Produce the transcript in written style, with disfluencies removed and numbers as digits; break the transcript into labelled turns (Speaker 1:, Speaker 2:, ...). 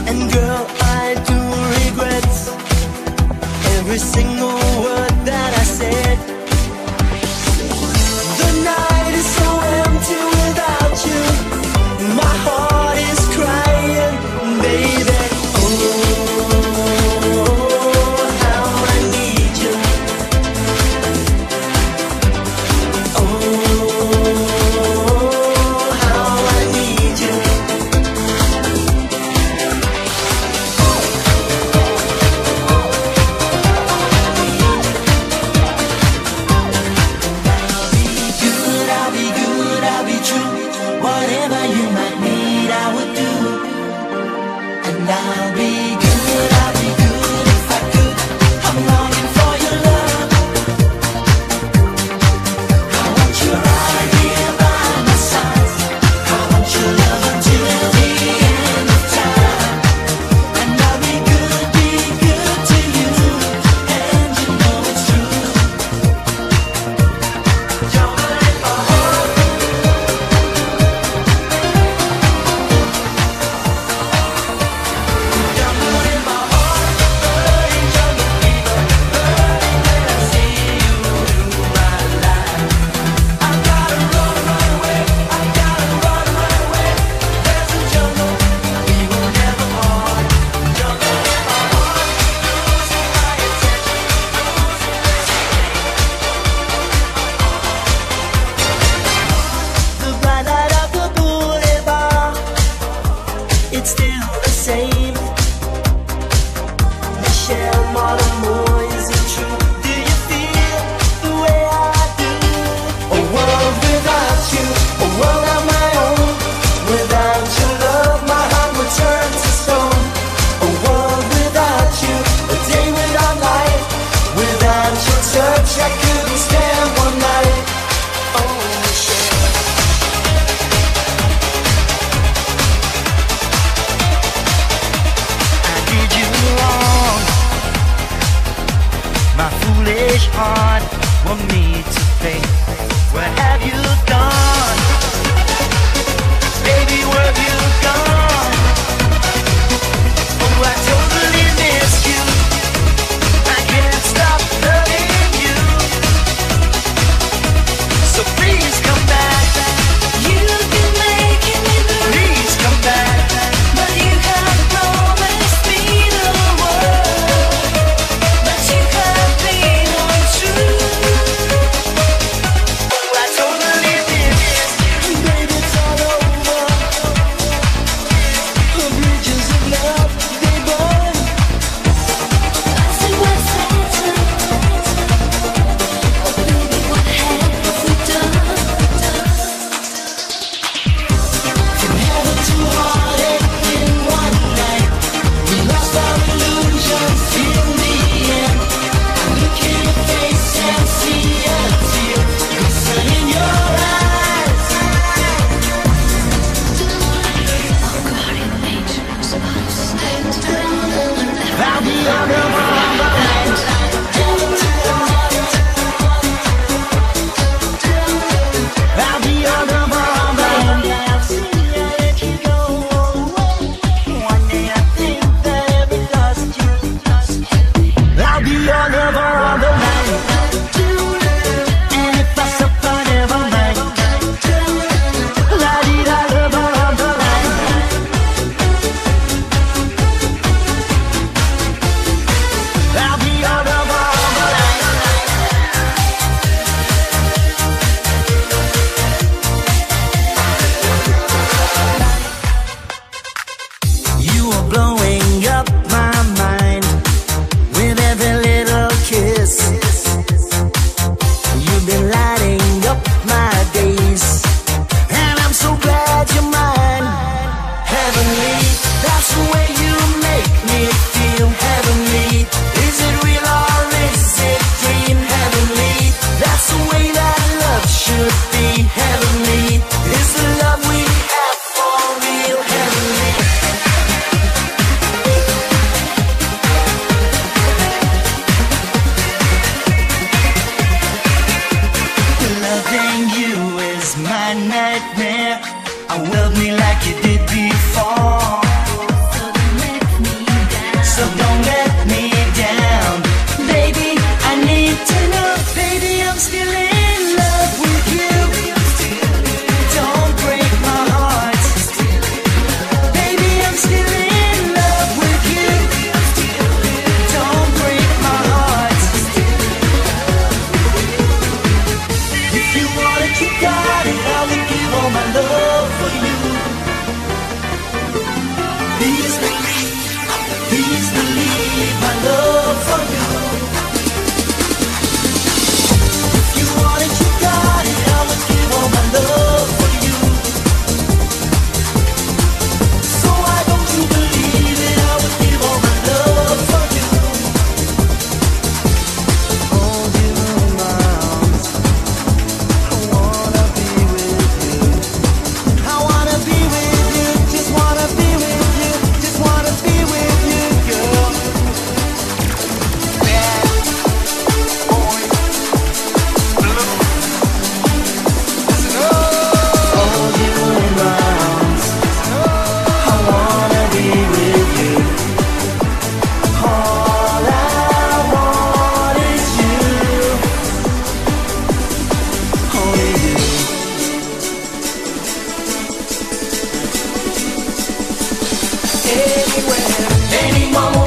Speaker 1: And girl, I do regret every single word that I said. The night is so empty without you. My heart is crying, baby. Oh, how I need you. Oh, how I need you. I'll be good, I'll be true. Whatever you might need, I would do. And I'll be good, I'll be good if I could. I'm longing for your love. I want you right here by my side. I want your love until the end of time. And I'll be good to you. And you know it's true. Jungle in my heart. Jungle in my heart. Burning jungle fever. Burning when I see you through my life. I gotta run away. I gotta run away. There's a jungle we will never part. Jungle in my heart. Losing my attention. The bright light of the boulevard, it's still the same. Michelle, mon amour, is it true? Do you feel the way I do? A world without you, a world of my own. Without your love, my heart would turn to stone. A world without you, a day without light. Without your touch, I couldn't stand one night. Oh, Michelle. I did you wrong. My foolish heart will need to pay. Where have you gone? Baby, where have you gone? Oh, I totally missed you. I can't stop loving you. So please come back. You've been making me blue. Please come back. But you have promised me the world. But you have been untrue. I totally missed you. Baby, it's all over. The bridges of love, they burn. I see what's happened. Oh, baby, what have we done? From heaven to heartache in one night, we lost our illusions in the end. I look in your face and see a tear, glisten in your eyes.
Speaker 2: Oh, guardian angels,
Speaker 1: I'll be on the run. I'll be on the run. One day I'll see you let you go. One day I think that I've lost you. I'll be on the run the night. And if I suffer, never mind. La di da the run the night. I'll be on the run the night. You are blowing up my mind with every little kiss. You've been lighting up my days, and I'm so glad you're mine. Heavenly, that's the way you make me feel. Heavenly, is it real or is it dream? Heavenly, that's the way that love should be. Heavenly, is the love we have for real? Heavenly. Loving you is my nightmare. I love me like you did before.
Speaker 2: so the next
Speaker 1: you want it, you got it. I will give all my love for you. Please believe my love for you. If you want it, you got it. I will give all my love for you. So why don't you believe it? I will give all my love for you. Hold you in my arms. I wanna be with you. I wanna be with you. Just wanna be with you. Just wanna be with you, girl. Bad boy blue. Listen up. Hold you in my arms. I wanna be with you. All I want is you. Only you. Anywhere, any moment.